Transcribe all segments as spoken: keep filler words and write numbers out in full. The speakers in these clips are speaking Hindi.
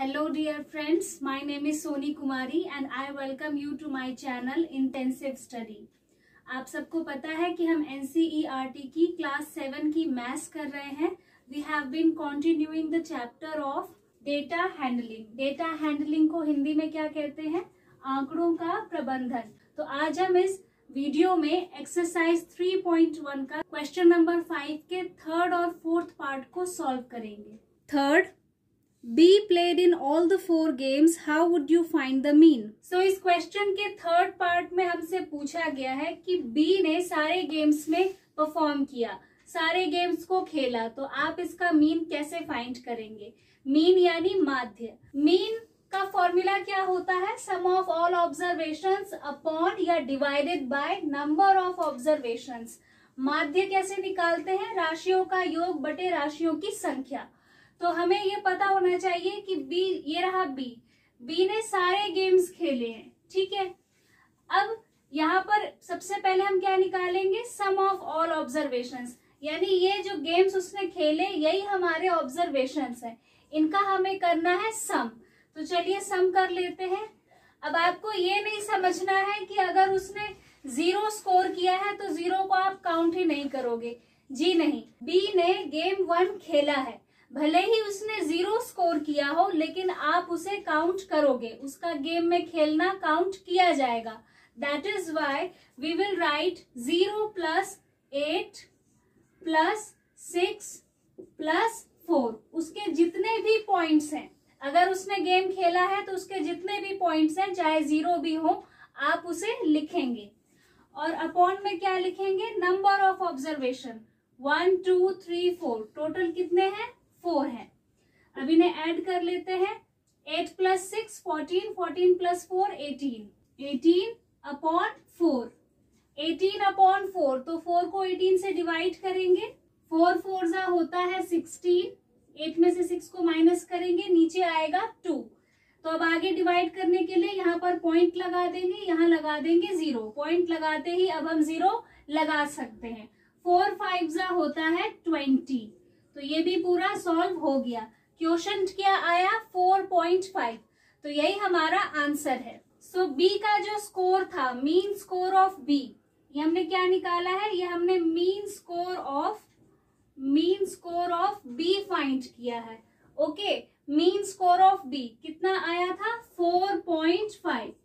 Hello dear friends, my name is Soni Kumari and I welcome you to my channel Intensive Study. आप सबको पता है कि हम N C E R T की क्लास सेवन की मैथ्स कर रहे हैं. We have been continuing the chapter of data handling. Data handling को हिंदी में क्या कहते हैं? आंकड़ों का प्रबंधन. तो आज हम इस वीडियो में एक्सरसाइज थ्री पॉइंट वन का क्वेश्चन नंबर फाइव के थर्ड और फोर्थ पार्ट को सॉल्व करेंगे. Third, B played in all the four games. How would you find the mean? So इस क्वेश्चन के थर्ड पार्ट में हमसे पूछा गया है कि B ने सारे गेम्स में परफॉर्म किया, सारे गेम्स को खेला, तो आप इसका मीन कैसे फाइंड करेंगे? मीन यानी माध्य. मीन का फॉर्मूला क्या होता है? Sum of all observations upon या divided by number of observations. माध्य कैसे निकालते हैं? राशियों का योग बटे राशियों की संख्या. तो हमें ये पता होना चाहिए कि बी, ये रहा बी, बी ने सारे गेम्स खेले हैं, ठीक है. अब यहाँ पर सबसे पहले हम क्या निकालेंगे? सम ऑफ ऑल ऑब्जर्वेशंस, यानी ये जो गेम्स उसने खेले यही हमारे ऑब्जर्वेशंस हैं, इनका हमें करना है सम. तो चलिए सम कर लेते हैं. अब आपको ये नहीं समझना है कि अगर उसने जीरो स्कोर किया है तो जीरो को आप काउंट ही नहीं करोगे. जी नहीं, बी ने गेम वन खेला है, भले ही उसने जीरो स्कोर किया हो लेकिन आप उसे काउंट करोगे, उसका गेम में खेलना काउंट किया जाएगा. That is why we will write zero plus eight plus six plus four. उसके जितने भी पॉइंट्स हैं, अगर उसने गेम खेला है तो उसके जितने भी पॉइंट्स हैं चाहे जीरो भी हो आप उसे लिखेंगे. और अपॉन में क्या लिखेंगे? Number of observation. One two three four, total कितने हैं? फोर है. अब इन्हें ऐड कर लेते हैं. Eight plus six fourteen, fourteen plus four eighteen, eighteen upon four, eighteen upon four. तो फोर को एटीन से डिवाइड करेंगे. फोर फोर जा होता है सिक्सटीन, एट में से सिक्स को माइनस करेंगे, नीचे आएगा टू. तो अब आगे डिवाइड करने के लिए यहाँ पर पॉइंट लगा देंगे, यहाँ लगा देंगे जीरो. पॉइंट लगाते ही अब हम जीरो लगा सकते हैं. फोर फाइव जा होता है ट्वेंटी. तो ये भी पूरा सॉल्व हो गया. क्वोशंट क्या आया? Four point five. तो यही हमारा आंसर है. सो so, बी का जो स्कोर था, मीन स्कोर ऑफ बी, ये हमने क्या निकाला है? ये हमने mean score of mean score of B find किया है. Okay, mean score of B कितना आया था? Four point five.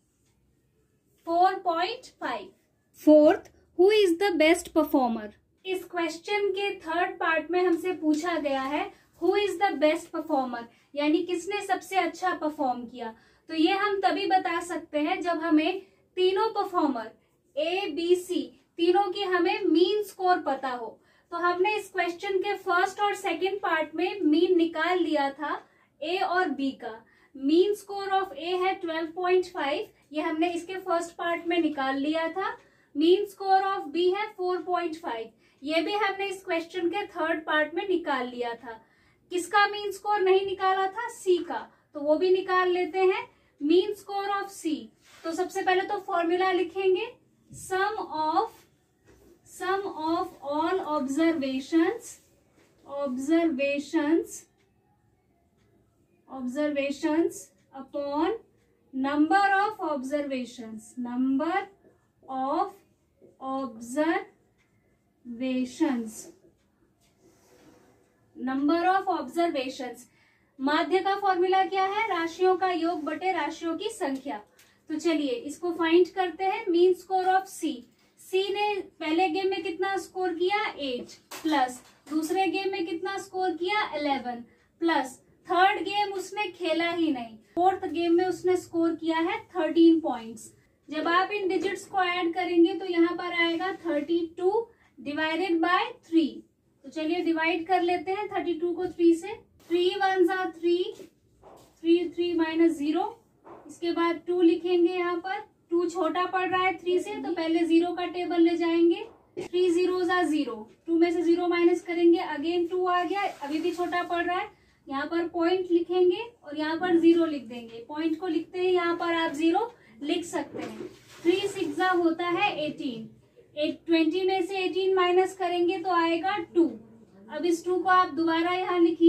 Four point five. Fourth, who is the best performer? इस क्वेश्चन के थर्ड पार्ट में हमसे पूछा गया है who is the best performer, यानी किसने सबसे अच्छा परफॉर्म किया. तो ये हम तभी बता सकते हैं जब हमें तीनों परफॉर्मर ए बी सी तीनों की हमें मीन स्कोर पता हो. तो हमने इस क्वेश्चन के फर्स्ट और सेकंड पार्ट में मीन निकाल लिया था ए और बी का. मीन स्कोर ऑफ ए है ट्वेल्व पॉइंट फाइव, ये हमने इसके फर्स्ट पार्ट में निकाल लिया था. मीन स्कोर ऑफ बी है फोर पॉइंट फाइव, ये भी हमने इस क्वेश्चन के थर्ड पार्ट में निकाल लिया था. किसका मीन स्कोर नहीं निकाला था? सी का. तो वो भी निकाल लेते हैं. मीन स्कोर ऑफ सी, तो सबसे पहले तो फॉर्मूला लिखेंगे. Sum of sum of all observations observations observations upon number of observations number of observe Observations. Number of observations. माध्य का फॉर्मूला क्या है? राशियों का योग बटे राशियों की संख्या. तो चलिए इसको फाइंड करते हैं. Mean score of C. C ने पहले गेम में कितना स्कोर किया? एट, प्लस दूसरे गेम में कितना स्कोर किया? इलेवन, प्लस थर्ड गेम उसने खेला ही नहीं, फोर्थ गेम में उसने स्कोर किया है थर्टीन पॉइंट्स. जब आप इन डिजिट्स को ऐड करेंगे तो यहाँ पर आएगा thirty two divided by three. तो चलिए डिवाइड कर लेते हैं थर्टी टू को थ्री से. थ्री वन जा three, three three minus zero, इसके बाद टू लिखेंगे. यहाँ पर टू छोटा पड़ रहा है थ्री से, तो पहले जीरो का टेबल ले जाएंगे. थ्री जीरो जा जीरो, टू में से जीरो माइनस करेंगे, अगेन टू आ गया, अभी भी छोटा पड़ रहा है. यहाँ पर पॉइंट लिखेंगे और यहाँ पर जीरो लिख देंगे. पॉइंट को लिखते हैं यहाँ पर आप जीरो लिख सकते हैं. थ्री सिक्स जा होता है एटीन. एक ट्वेंटी में से एटीन माइनस करेंगे तो आएगा टू. अब इस टू को आप दोबारा यहाँ लिखिए.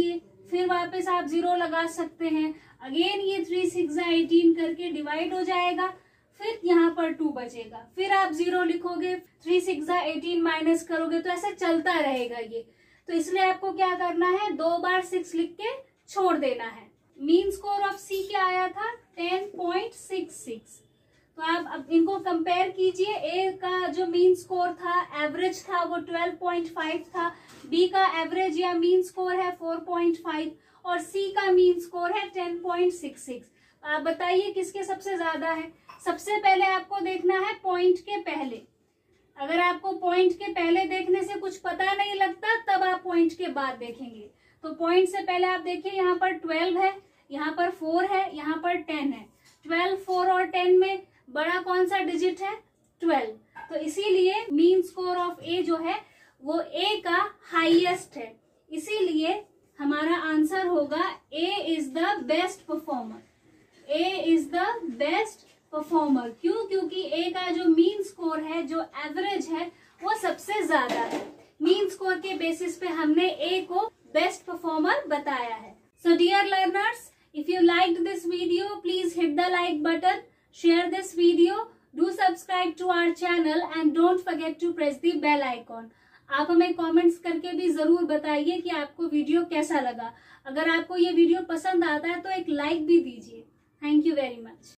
फिर वापस आप जीरो लगा सकते हैं। अगेन ये थ्री सिक्स एटीन करके डिवाइड हो जाएगा, फिर यहाँ पर टू बचेगा, फिर आप जीरो लिखोगे, थ्री सिक्स एटीन माइनस करोगे, तो ऐसे चलता रहेगा ये। तो इसलिए आपको क्या करना है, दो बार सिक्स लिख के छोड़ देना है। मीन स्कोर ऑफ सी क्या आया था, टेन पॉइंट सिक्स सिक्स। तो आप अब इनको कंपेयर कीजिए। ए का जो मीन स्कोर था, एवरेज था, वो ट्वेल्व पॉइंट फाइव था। बी का एवरेज या मीन स्कोर है फोर पॉइंट फाइव और सी का मीन स्कोर है टेन पॉइंट सिक्स सिक्स। आप बताइए किसके सबसे ज्यादा है। सबसे पहले आपको देखना है पॉइंट के पहले। अगर आपको पॉइंट के पहले देखने से कुछ पता नहीं लगता, तब आप पॉइंट के बाद देखेंगे। तो पॉइंट से पहले आप देखिए, यहाँ पर ट्वेल्व है, यहाँ पर फोर है, यहाँ पर टेन है। ट्वेल्व, फोर और टेन में बड़ा कौन सा डिजिट है, ट्वेल्व। तो इसीलिए मीन स्कोर ऑफ ए जो है वो ए का हाईएस्ट है। इसीलिए हमारा आंसर होगा A is the best performer. A is the best performer. क्यों? क्योंकि ए का जो मीन स्कोर है, जो एवरेज है, वो सबसे ज्यादा है। मीन स्कोर के बेसिस पे हमने ए को बेस्ट परफॉर्मर बताया है। So dear learners, if you liked this video, please hit the like button, share this video, do subscribe to our channel and don't forget to press the bell icon. आप हमें कमेंट्स करके भी जरूर बताइए कि आपको वीडियो कैसा लगा। अगर आपको ये वीडियो पसंद आता है तो एक लाइक भी दीजिए। Thank you very much.